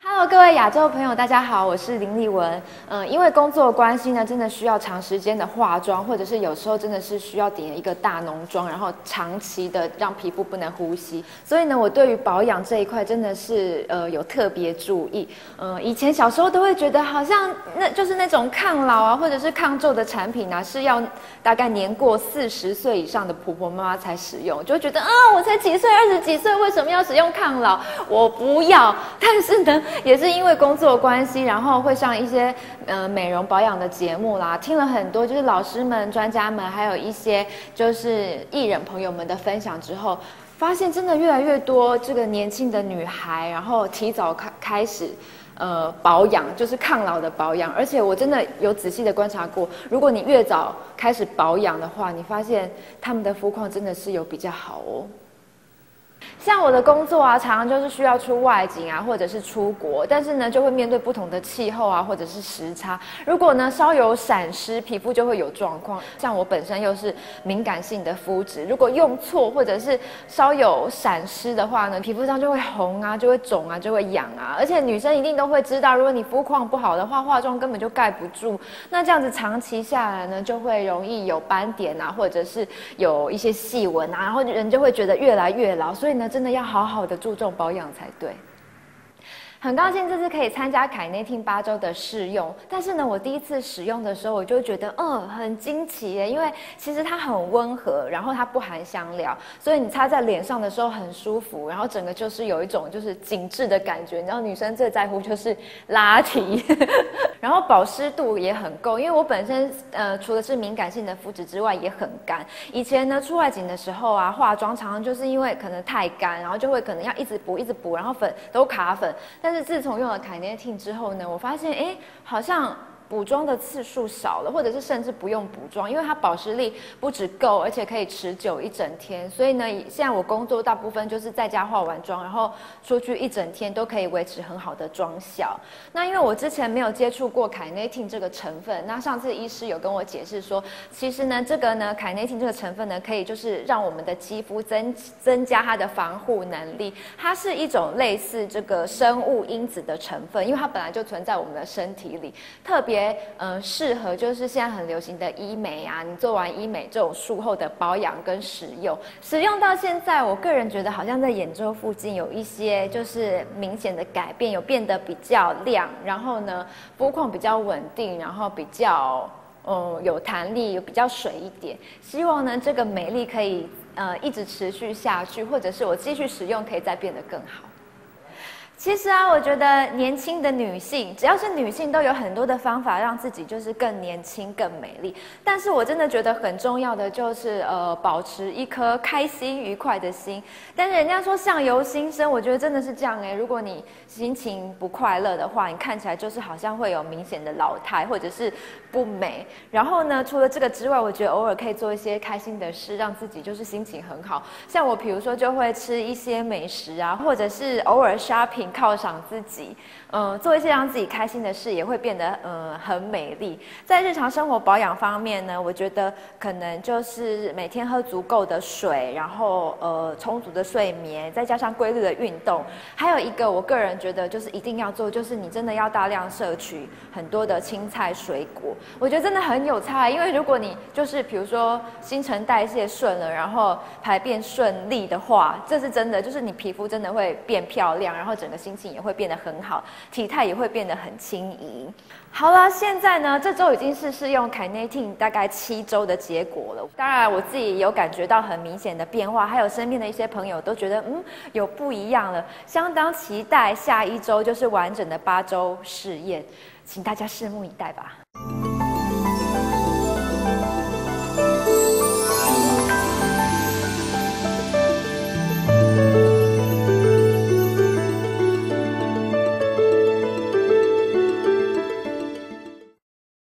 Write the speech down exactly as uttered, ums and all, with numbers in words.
Hello， 各位亚洲朋友，大家好，我是林丽文。嗯，因为工作关系呢，真的需要长时间的化妆，或者是有时候真的是需要点一个大浓妆，然后长期的让皮肤不能呼吸。所以呢，我对于保养这一块真的是呃有特别注意。嗯，以前小时候都会觉得好像那就是那种抗老啊，或者是抗皱的产品啊，是要大概年过四十岁以上的婆婆妈妈才使用，就会觉得啊，我才几岁，二十几岁，为什么要使用抗老？我不要。但是呢。也是因为工作关系，然后会上一些呃美容保养的节目啦，听了很多就是老师们、专家们，还有一些就是艺人朋友们的分享之后，发现真的越来越多这个年轻的女孩，然后提早开开始呃保养，就是抗老的保养。而且我真的有仔细的观察过，如果你越早开始保养的话，你发现他们的肤况真的是有比较好哦。像我的工作啊，常常就是需要出外景啊，或者是出国，但是呢，就会面对不同的气候啊，或者是时差。如果呢稍有闪失，皮肤就会有状况。像我本身又是敏感性的肤质，如果用错或者是稍有闪失的话呢，皮肤上就会红啊，就会肿啊，就会痒啊。而且女生一定都会知道，如果你肤况不好的话，化妆根本就盖不住。那这样子长期下来呢，就会容易有斑点啊，或者是有一些细纹啊，然后人就会觉得越来越老。所以呢，真的要好好的注重保养才对。很高兴这次可以参加Kinetin八周的试用，但是呢，我第一次使用的时候，我就觉得嗯很惊奇耶，因为其实它很温和，然后它不含香料，所以你擦在脸上的时候很舒服，然后整个就是有一种就是紧致的感觉。你知道女生最在乎就是拉提，然后保湿度也很够，因为我本身呃除了是敏感性的肤质之外也很干。以前呢出外景的时候啊，化妆常常就是因为可能太干，然后就会可能要一直补一直补，然后粉都卡粉，但是。但是自从用了Kinetin之后呢，我发现哎，好像补妆的次数少了，或者是甚至不用补妆，因为它保湿力不只够，而且可以持久一整天。所以呢，现在我工作大部分就是在家化完妆，然后出去一整天都可以维持很好的妆效。那因为我之前没有接触过Kinetin这个成分，那上次医师有跟我解释说，其实呢，这个呢Kinetin这个成分呢，可以就是让我们的肌肤增增加它的防护能力。它是一种类似这个生物因子的成分，因为它本来就存在我们的身体里，特别。呃，适合就是现在很流行的医美啊，你做完医美这种术后的保养跟使用，使用到现在，我个人觉得好像在眼周附近有一些就是明显的改变，有变得比较亮，然后呢，肤况比较稳定，然后比较嗯有弹力，有比较水一点。希望呢这个美丽可以呃一直持续下去，或者是我继续使用可以再变得更好。其实啊，我觉得年轻的女性，只要是女性，都有很多的方法让自己就是更年轻、更美丽。但是我真的觉得很重要的就是呃，保持一颗开心、愉快的心。但是人家说相由心生，我觉得真的是这样哎。如果你心情不快乐的话，你看起来就是好像会有明显的老态或者是不美。然后呢，除了这个之外，我觉得偶尔可以做一些开心的事，让自己就是心情很好。像我比如说就会吃一些美食啊，或者是偶尔 shopping。犒赏自己，嗯、呃，做一些让自己开心的事，也会变得嗯、呃、很美丽。在日常生活保养方面呢，我觉得可能就是每天喝足够的水，然后呃充足的睡眠，再加上规律的运动。还有一个我个人觉得就是一定要做，就是你真的要大量摄取很多的青菜水果。我觉得真的很有差，因为如果你就是比如说新陈代谢顺了，然后排便顺利的话，这是真的，就是你皮肤真的会变漂亮，然后整个心情也会变得很好，体态也会变得很轻盈。好了，现在呢，这周已经是试用Kinetin大概七周的结果了。当然，我自己有感觉到很明显的变化，还有身边的一些朋友都觉得嗯有不一样了，相当期待下一周就是完整的八周试验，请大家拭目以待吧。